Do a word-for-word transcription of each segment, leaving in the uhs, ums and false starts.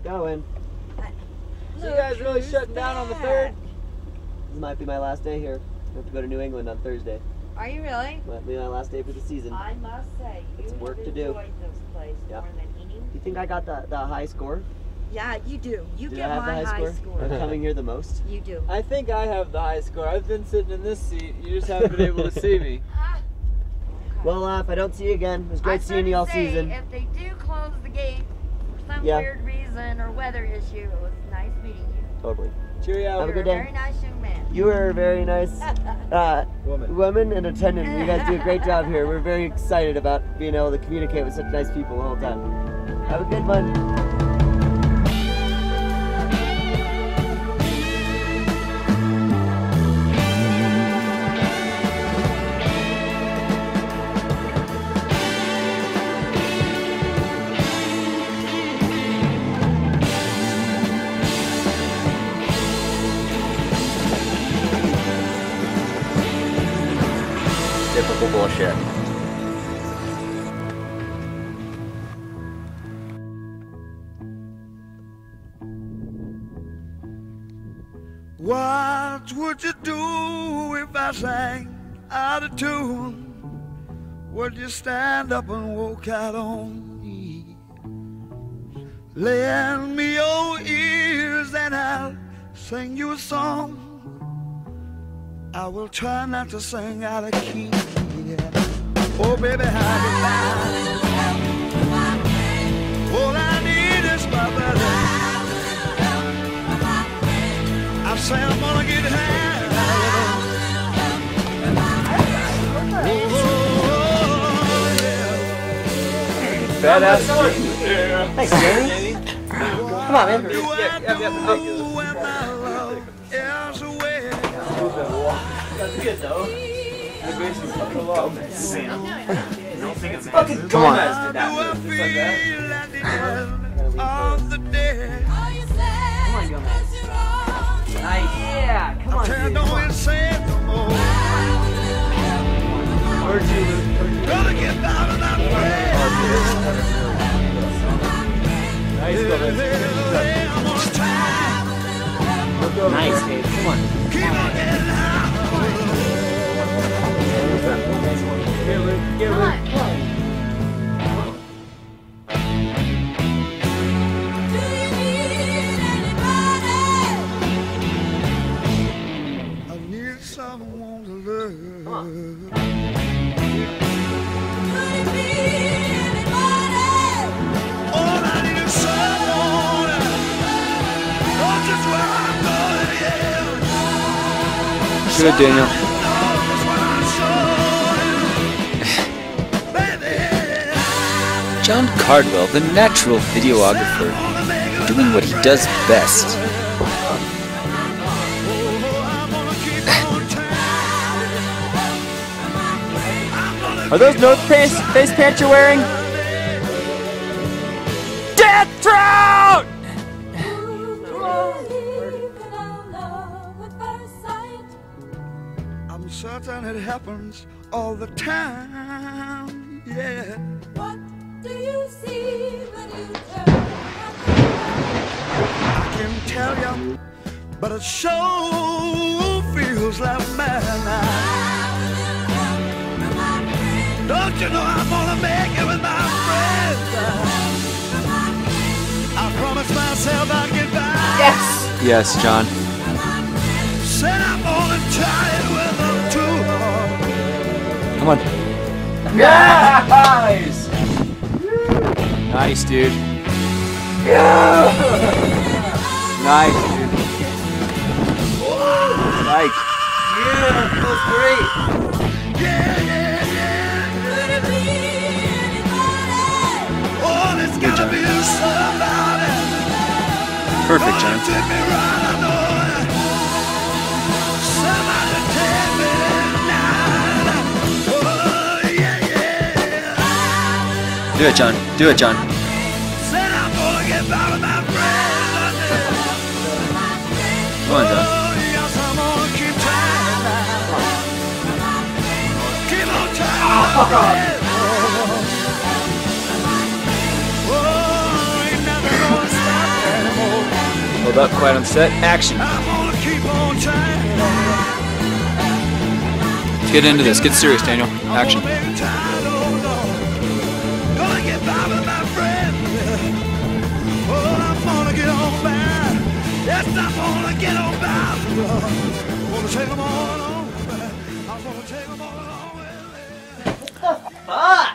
Going. So you guys really shutting down on the third? This might be my last day here. I have to go to New England on Thursday. Are you really? Might be my last day for the season. I must say, you It's work have to do. enjoyed this place Yeah. more than any. You think I got the, the high score? Yeah, you do. You Did get I have my the high, high score? score. I'm coming here the most. You do. I think I have the high score. I've been sitting in this seat. You just haven't been able to see me. Ah, okay. Well, uh, if I don't see you again, it was great I seeing you all say, season. If they do close the gate for some Yeah. weird reason or weather issue, it was nice meeting you. Totally. Cheerio. Have a You're good a day. very nice young man. You were a very nice uh, Woman. woman and attendant. You guys do a great job here. We're very excited about being able to communicate with such nice people the whole time. Have a good one. Typical bullshit. What would you do if I sang out of tune? Would you stand up and walk out on me? Lend me your ears and I'll sing you a song. I will try not to sing out of key. Yeah. Oh, baby, how you lie? All I need is my brother. I say I'm gonna get high. Oh, yeah. Badass. Yeah. Thanks, Jamie. Come on, man. Do I Yep, yep, know yep. when my love is away? That's good though. Fucking come on. How do I feel at the end of the day? Come on, Gomez. Nice. Yeah, come on, Tell dude. no one say no more. Where'd you, where'd you? Gonna get out of that way. Nice, Hey, Gomez. I'm gonna try. Nice, Dave. Come on. Keep on getting high. Get Luke. Get Come Luke. on. I need someone to love. Come on. All I need is someone. Know just where I'm going, yeah. Good, Daniel. Knows what I'm showing. Baby, John Cardwell, the natural videographer, doing what he does best. Are those North Face, face pants you're wearing? Death Trout! I'm certain it happens all the time, yeah. What do you see when you turn? I can tell you, but it sure feels like madness. Don't you know I'm gonna make it with my friends? I promised myself I'd get by. Yes! Yes, John. Said I'm gonna try it with them too. Come on. Nice! Nice, dude. Yeah! Nice, dude. Nice. Yeah, that was great. Yeah, yeah, yeah. Oh, there's gotta be somebody. Perfect, John. Take me right, I know it. Somebody take me tonight. Oh, yeah, yeah. Do it, John. Do it, John. Said I'm gonna get by with my friends. Come on, John. Oh, yes, I'm gonna keep trying now. Keep on trying. Oh, ain't nothing gonna stop me. Hold up, quiet on set, action. Let's get into this, get serious, Daniel. Action. Fuck!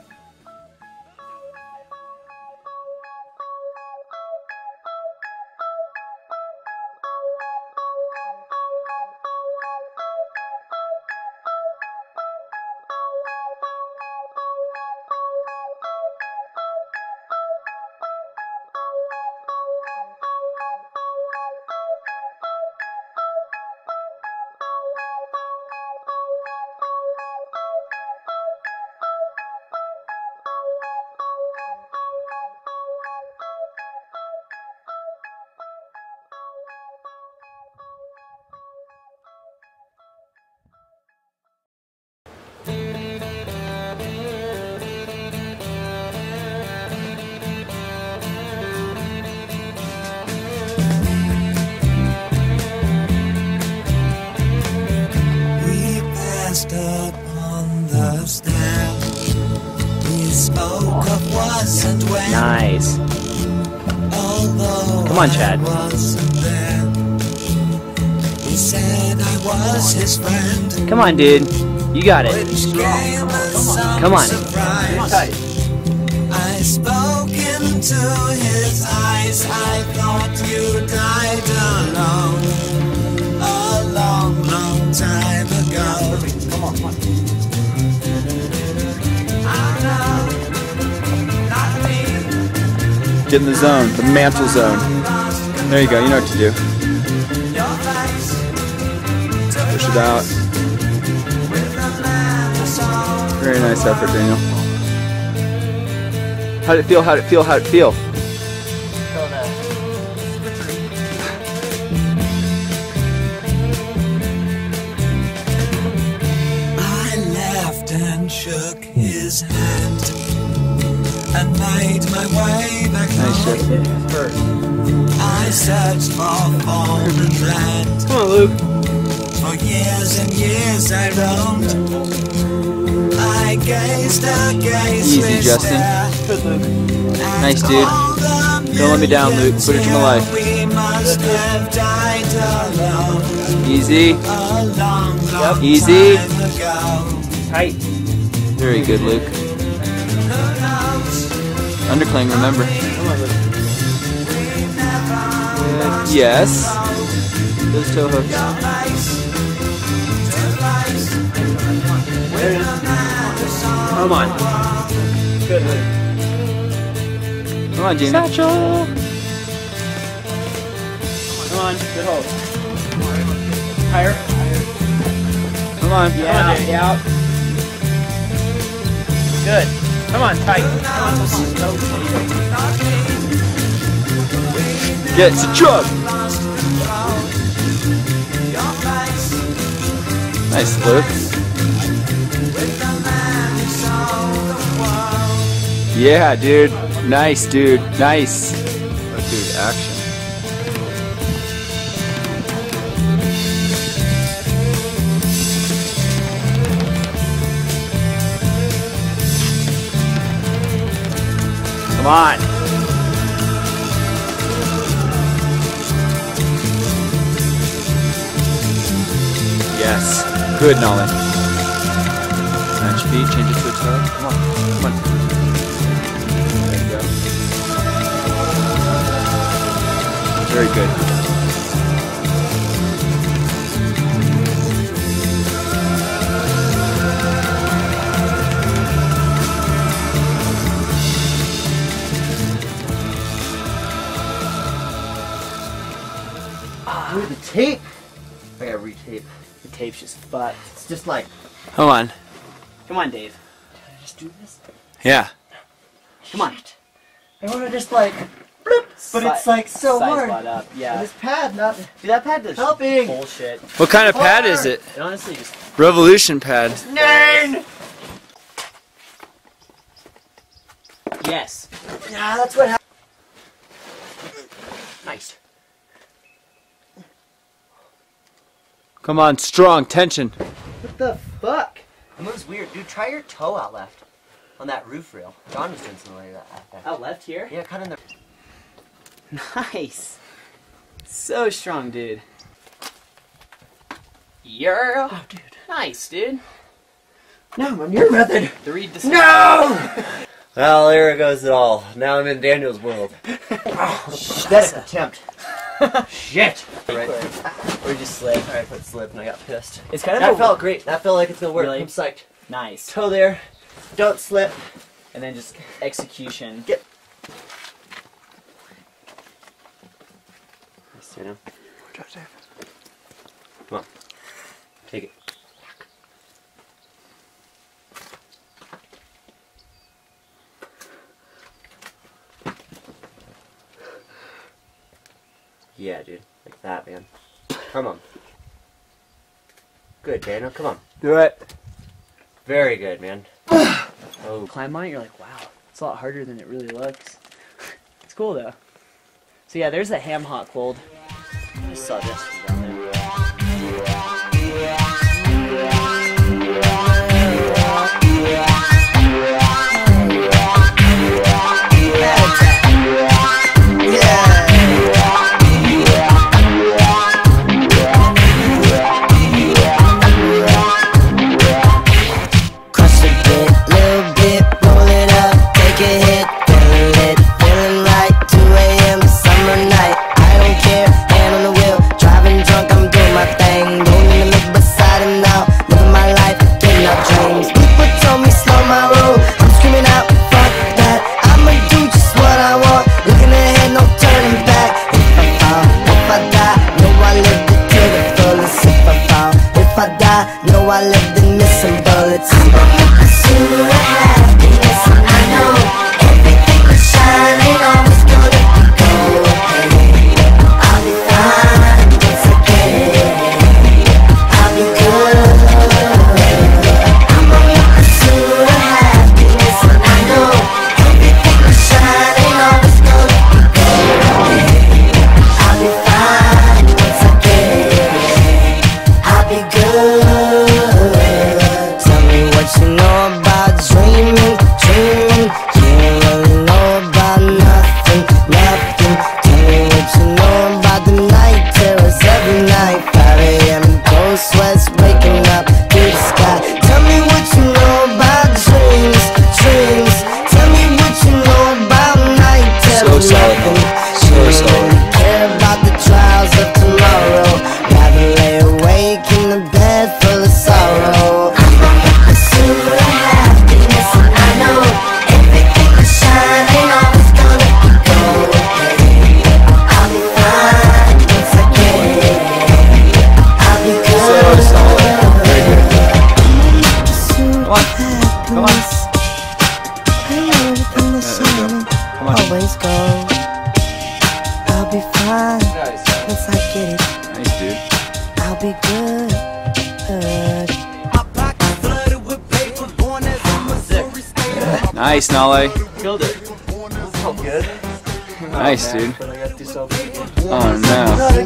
Up on the stand, we spoke of was and when. Nice. Although Come on, Chad. I wasn't there, he said I was his friend. Come on, dude. You got it. Which came as some Come on. surprise. I spoke into his eyes. I thought you died alone a long, long time ago. Come on, come on. Get in the zone, the mantle zone. There you go, you know what to do. Push it out. Very nice effort, Daniel. How'd it feel? How'd it feel? How'd it feel? I laughed and shook his hand and made my way back Nice home. shit. I searched for foreign land. Come on, Luke. For years and years I roamed. I gazed a gazed Easy, Justin. Nice, dude. Don't let me down, Luke. Footage of my life. We must have died alone Easy. a long, long Easy. time ago. Tight. Very good, Luke. Underclang, remember. Good. Yes. Those toe hooks. Come on. Good, Luke. Come on, Jamie. Satchel. Come on. Good hold. Higher. Come on. Yeah. Yeah. Good. Come on, tight. Come on, come on. Yeah, it's a chug. Nice, Luke. Yeah, dude. Nice, dude. Nice. Oh, dude, action. Come on. Yes. Good, Nolan. Match feet, change it to a toe. Come on. Come on. There you go. Very good. Dude, the tape. I gotta retape. The tape's just fucked. It's just like, Come on. Come on, Dave. just do this. Yeah. Come on. I wanna just like, bloop, but it's like so Size hard. butt up. And Yeah. this pad not Dude, that pad does helping. bullshit. What kind of pad is it? It honestly just. Revolution pad. Nine. Yes. Yeah, that's what happened. Nice. Come on, strong tension. What the fuck? It moves weird. Dude, try your toe out left on that roof rail. John was doing something like that out there. Out left here? Yeah, kind of in the... Nice. So strong, dude. Yeah. Oh, dude. Nice, dude. No, I'm your method. Three to No! Well, there goes it all. Now I'm in Daniel's world. Oh, pathetic attempt. Shit. Right. Or just slip. Alright, put slip and I got pissed. It's kind of That a felt great. That felt like it's gonna work. Really? I'm psyched. nice. Toe there. Don't slip. And then just execution. Get. You know. Come on. Take it. Yeah, dude. Like that, man. Come on. Good, Daniel. Come on. Do it. Very good, man. Oh. Climb on it, you're like, wow, it's a lot harder than it really looks. It's cool though. So yeah, there's the ham hock hold. I just saw this from down there. Always go. I'll be fine once I get it. Nice, dude. I'll be good. Nice, Nale. Killed it. Felt good. Nice, dude. But I gotta do something. Oh no.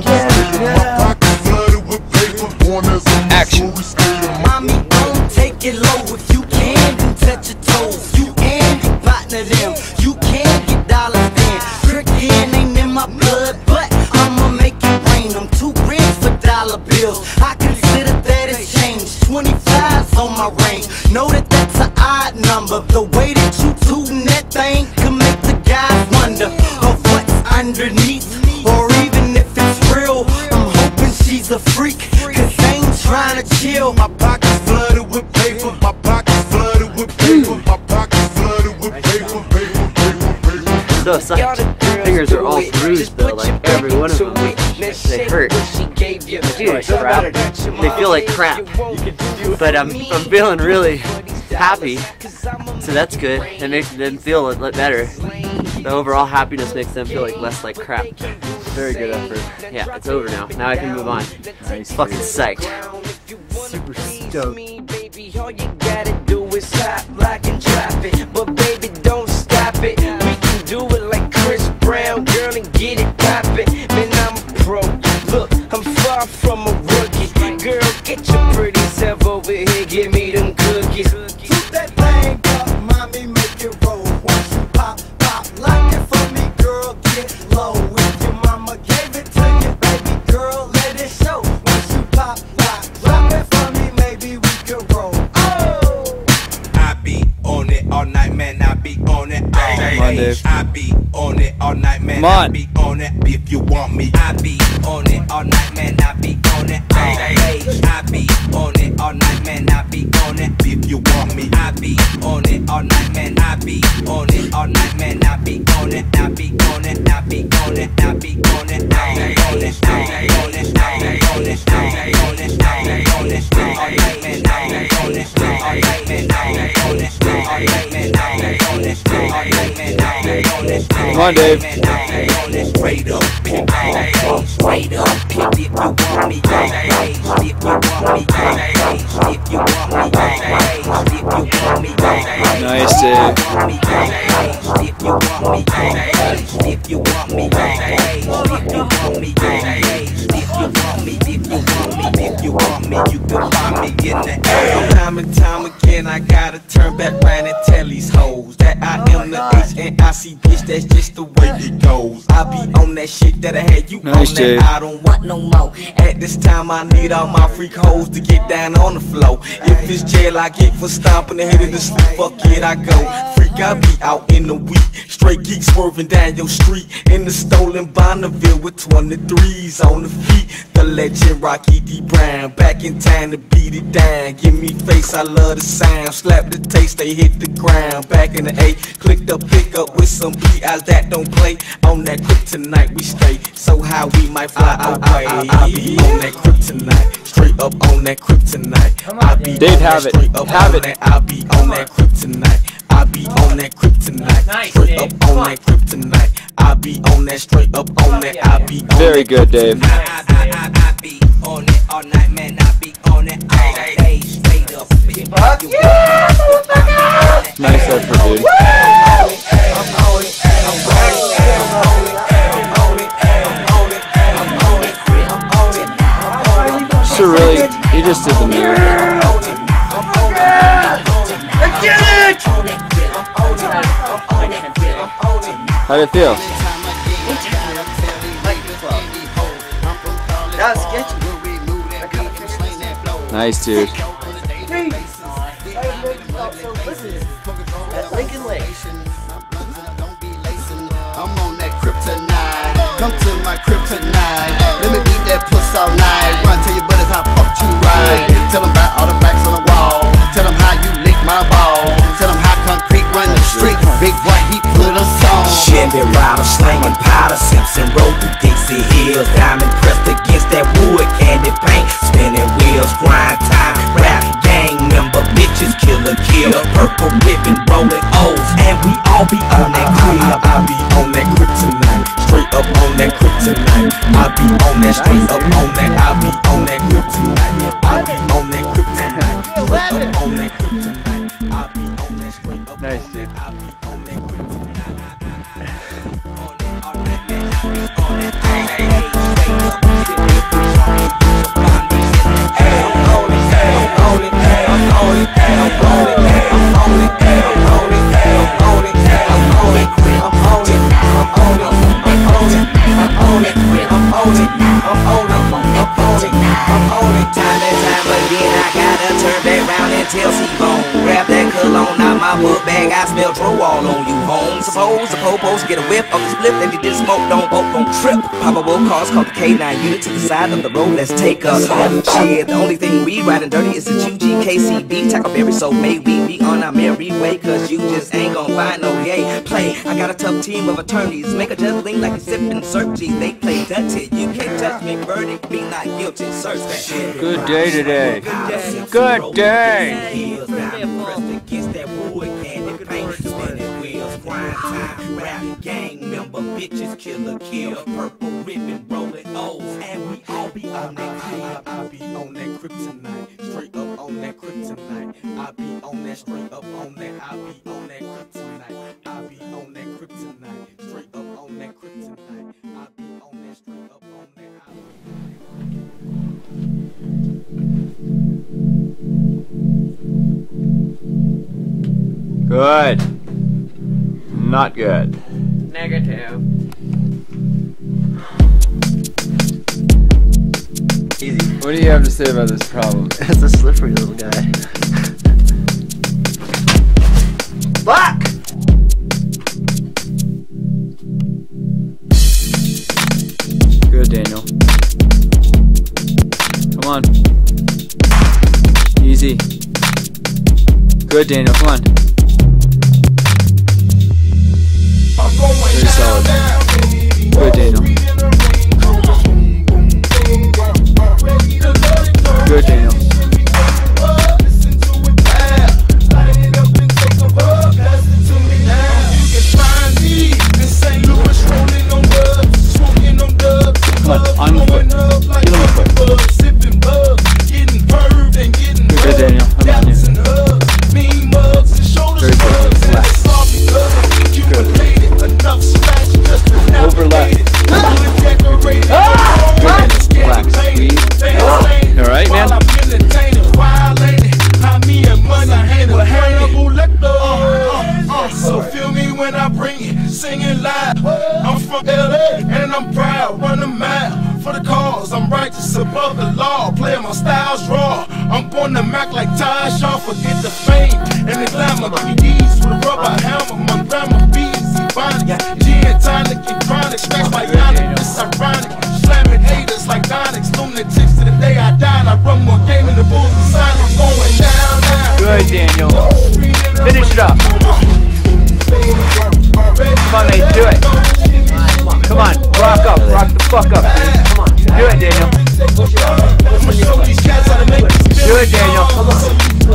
Action. Mommy, don't take it low. If you can, then touch your toes. You can be partner them. You can get dollars then. Cricket ain't in my blood, but I'ma make it rain. I'm too rich for dollar bills. I consider that as change. twenty-five's on my range. Know that that's an odd number. The way that you tootin' that thing can make the guys wonder of what's underneath, or even if it's real. I'm hoping she's a freak, cause I ain't trying to chill. My pockets flooded with paper. My pockets flooded with paper. My pockets flooded with paper. Paper, paper, paper. So psyched. Fingers are all bruised though, like every one of them. They hurt. Dude, crap. They feel like crap. But I'm, I'm feeling really happy. So that's good. It makes them feel a lot better. The overall happiness makes them feel like less like crap. Very good effort. Yeah, it's over now. Now I can move on. Nice. Fucking psyched. Super stoked. Baby, all you gotta do is hop, lock, and drop it. But baby, don't stop it. We can do it like Chris Brown, girl, and get it poppin'. Man, I'm a pro. Look, I'm far from a rookie. Girl, Come on, Dave. I be on it all night, man. Come on. I be on it if you want me. I be on it all night, man. I be on it all day. I be on it all night, man. I be on it if you want me. I be on it all night, man. I be on it all night, man. I be on it. I be on it. I be on it. I be on it. I be on it. I be on it. I be on it. I be on it. I be on it. I be on it. All night, man. I be on it. All night, man. I be on it. All night, man. I be on it. All night, man. I be on it. Come on, Dave. Straight up, straight up, if you want me, if you want me, if you want me, if you want me, Nice, Dave. if you want me, if you want me, if you want me, if you want me, if you want me, if you want me, you can find me in the air. Time and time again, I gotta turn back round and tell these hoes that I am the H and I C bitch. That's just the way it goes. I be on that shit that I had you Nice, on Dave. that I don't want no more. At this time, I need all my freak hoes to get down on the floor. If it's jail, I get for stomping the head of the sleep. Fuck it, I go. Freak, I be out in the week. Straight geek swerving down your street in the stolen Bonneville with twenty-threes on the feet. The legend Rocky D. Brown back in time to beat it down. Give me face, I love the sound. Slap the taste, they hit the ground. Back in the eight, click the pick up with some B Is that don't play. On that kryptonite we stay. So how we might fly away. I, I, I be on that kryptonite. Straight up on that kryptonite. I be Dave, on have that it. straight up Have on it. that. I be on that kryptonite. I be on that kryptonite. Straight up on that kryptonite. I be on that straight up on that. I be on Very that good, Dave. kryptonite. I, I, I, I be on it all night, man. I be on it all day. Straight up. Fuck yeah, motherfucker! Nice effort, dude. So really, you just did the mirror. How did it feel? That was sketchy. Nice, dude. At Lincoln Lake. I'm on that kryptonite. Come to my kryptonite. Let me beat that puss all night. Run tell your buddies how fucked you right. Tell them about all the facts on the wall. Tell them how you lick my ball. Tell them how concrete run the street. Big boy, he put us on. Chevy rider slanging powder, Simpson road through Dixie Hills. Diamond pressed against that wood candy paint. Spinning wheels, grind time, rap gang member, bitches killer kill. Purple ribbon rolling O's, and we all be on that crib. I, I, I be on that kryptonite, straight up on that kryptonite. I be on that straight up on that. I be on that kryptonite. I be on that kryptonite, straight up on that kryptonite. I be on that straight up. Nice, dude. I be on that kryptonite. I smell drywall on you, home. Suppose the popos get a whiff of the split, then you just smoke, don't vote, don't trip. Probable cause called the K nine unit to the side of the road, let's take us home. Shit, the only thing we riding dirty is the U G K C B. Tackleberry, so may we be on our merry way, cause you just ain't gon' find no yay. Play, I got a tough team of attorneys, make a judge lean like a sippin' Searchy. They play dirty, you can't touch me, verdict, me not guilty, search that shit. Good day today. Good day. Gang member, bitches, killer, kill, purple ribbon, rolling O's, and we all be on that crib. I be on that kryptonite, straight up on that kryptonite. I be on that, straight up on that. I be on that kryptonite. I be on that kryptonite, straight up on that kryptonite. I be on that, straight up on that. Good. Not good. Negative. Easy. What do you have to say about this problem? It's a slippery little guy. Fuck! Daniel. Come on. Easy. Good, Daniel. Come on. Very solid. Good, Daniel. Good, Daniel. Come on, on the foot. Get on the foot. Good, Daniel. I'm on you. Very good. Left. Good. Over left. Ah! Relax. Alright, man? So feel me when I bring it, singing live. I'm from L A and I'm proud, run a mile for the cause. I'm righteous above the law, playing my styles raw. I'm born to Mac like Ty Shaw, forget the fame and the glamour. Give me these with a rubber hammer, my grandma bees, Ebonics, gin, tonic, and chronic, snacks like Yannick, it's ironic. Slamming haters like Onyx, lunatics to the day I died. I run more game in the bulls and silence, going down, down. Good, Daniel. Finish it up. Come on, mate, do it. Come on, rock up, rock the fuck up. Come on, do it, Daniel. Do it, Daniel. Come on.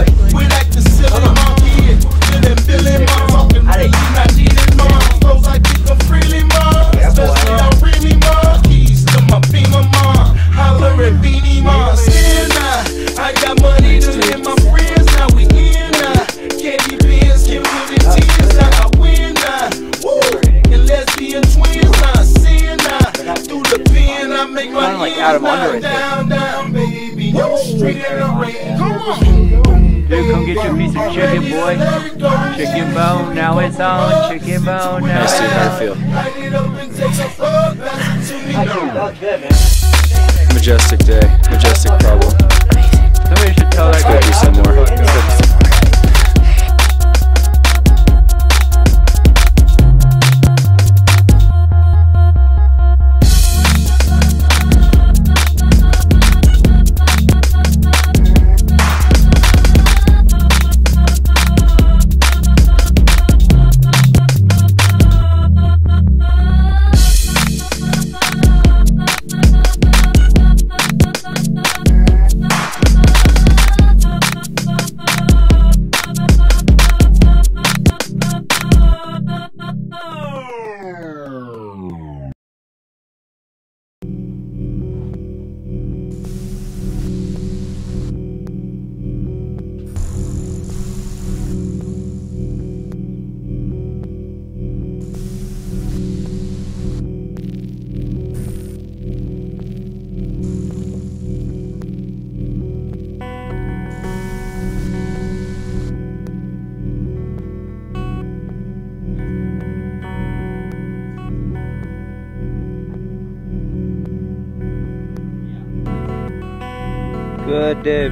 I got money to live my friends, now we in now. Can't be beans, can't put in tears, now I win now. Woo! And lesbian twins, now sin now. Through the pen, I make my like ends out of now. under it. Down, down, baby. Yo, street in the rain. Come on. Dude, come get your piece of chicken, boy. Chicken bone, now it's on. Chicken bone, now Nice, it's dude. on. How'd it feel? Majestic day. Majestic problem. Somebody should tell that guy. Let's go do some more. Let's go do some more. Good, Dave.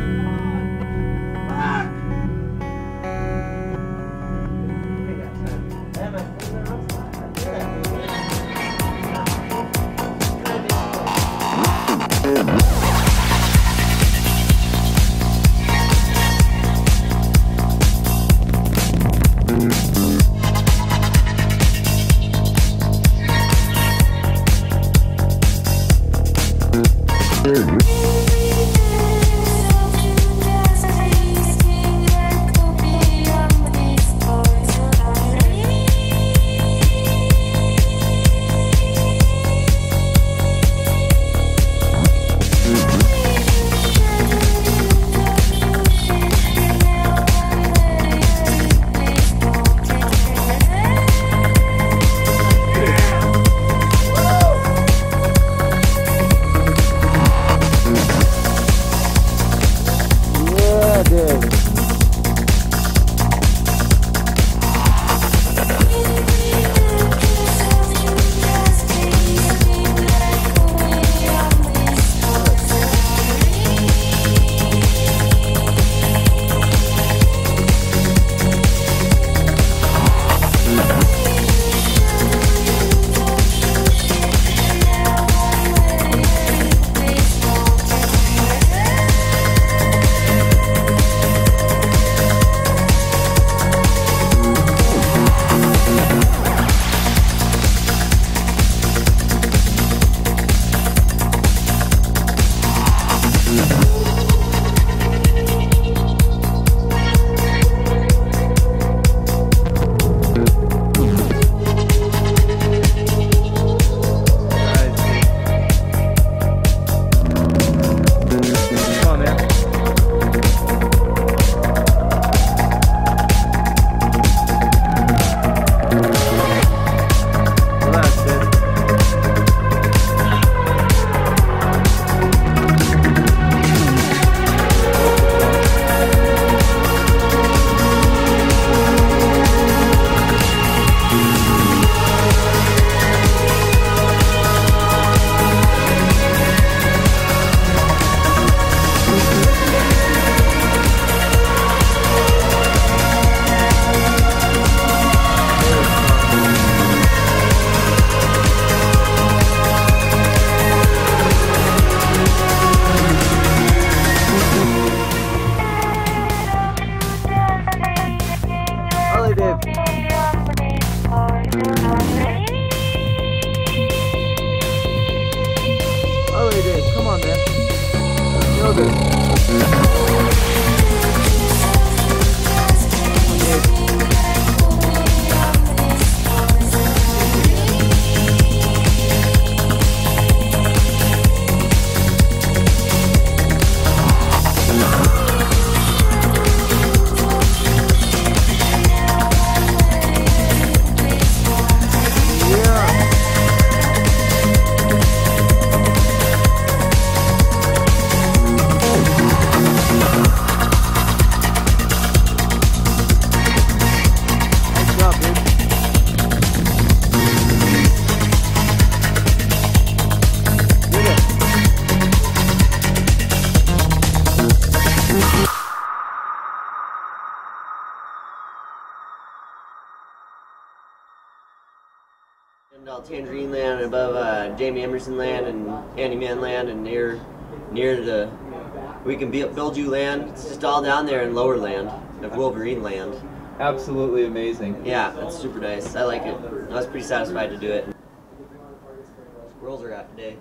And all Tangerine Land above uh, Jamie Emerson Land and Andy Man Land and near near the We Can Build You Land. It's just all down there in lower land, the Wolverine Land. Absolutely amazing. Yeah, that's super nice. I like it. I was pretty satisfied to do it. Squirrels are out today.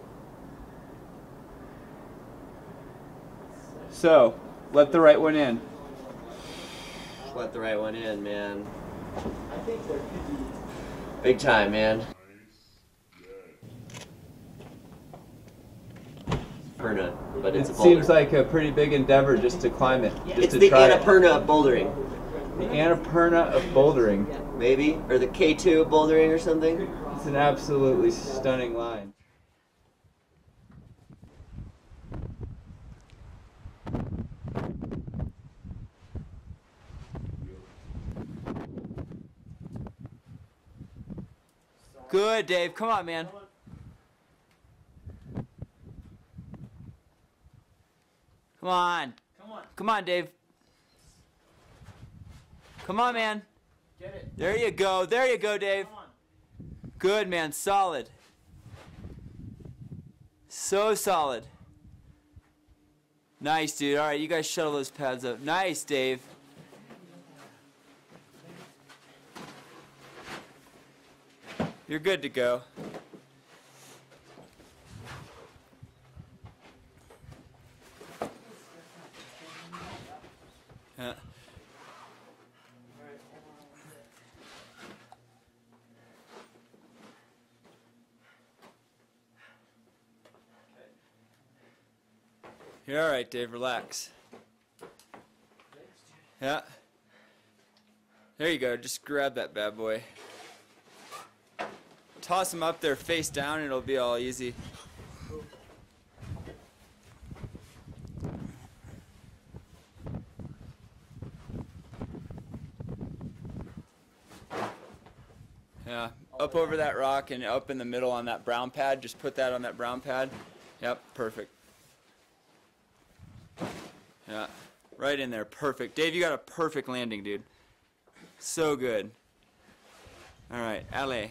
So, let the right one in. Just let the right one in, man. Big time, man. Perna, but it's it a boulder. seems like a pretty big endeavor just to climb it. Just It's to the try Annapurna of bouldering. It. The Annapurna of bouldering. Maybe? Or the K two of bouldering or something? It's an absolutely stunning line. Good, Dave. Come on, man. Come on. Come on. Come on, Dave. Come on, man. Get it. There you go. There you go, Dave. Come on. Good, man. Solid. So solid. Nice, dude. All right, you guys shuttle those pads up. Nice, Dave. You're good to go. Yeah. You're all right, Dave. Relax. Yeah. There you go. Just grab that bad boy. Toss them up there face down and it'll be all easy. Yeah, up over that rock and up in the middle on that brown pad. Just put that on that brown pad. Yep, perfect. Yeah, right in there, perfect. Dave, you got a perfect landing, dude. So good. All right, allez.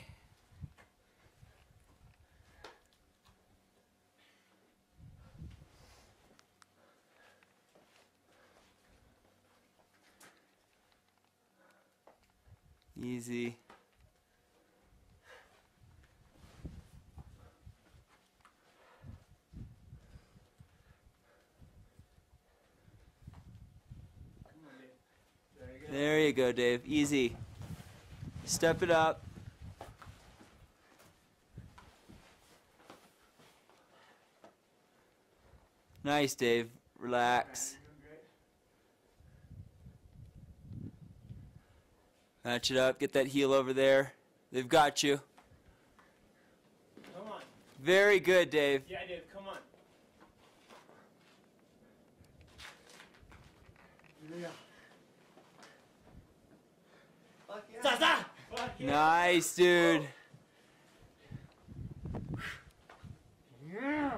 Easy. There you go, Dave. Easy. Step it up. Nice, Dave. Relax. Match it up. Get that heel over there. They've got you. Come on. Very good, Dave. Yeah, Dave, come on. Yeah. Fuck yeah. Zaza! Fuck yeah. Nice, dude. Yeah.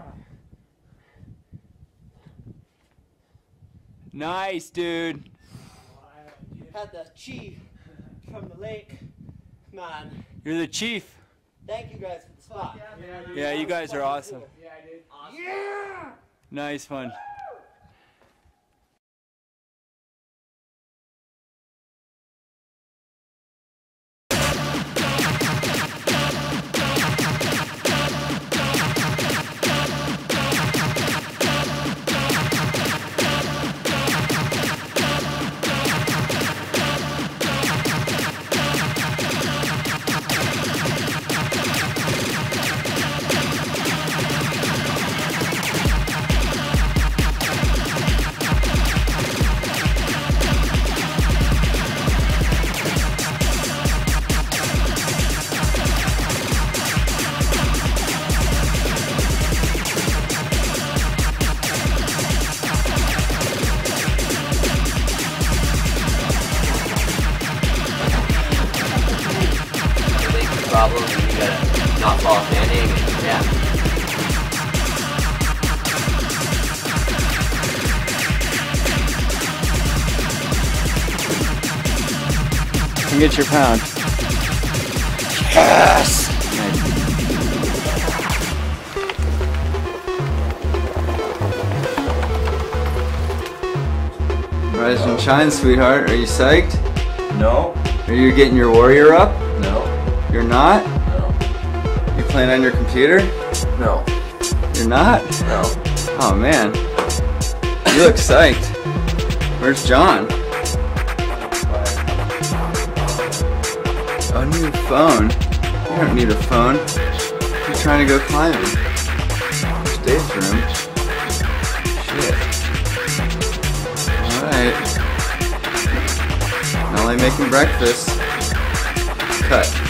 Nice, dude. Had the chief from the lake. Man. You're the chief. Thank you guys for the spot. Yeah, dude. Yeah, you guys are awesome. Yeah, dude. Awesome. Yeah! Nice one. Problem, and you gotta not fall off landing, and yeah. And get your pound. Yes! Nice. shine, sweetheart. Are you psyched? No. Are you getting your warrior up? No. You're not? No. You playing on your computer? No. You're not? No. Oh man. You look psyched. Where's John? Oh, new phone. You don't need a phone. You're trying to go climbing. Dave's room. Shit. Alright. Now I'm making breakfast. Cut.